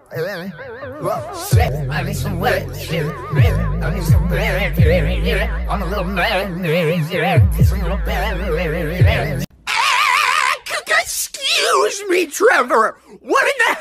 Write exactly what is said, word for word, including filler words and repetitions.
I need some wet shit. I need some bread. I'm a little man. Excuse me, Trevor. What in the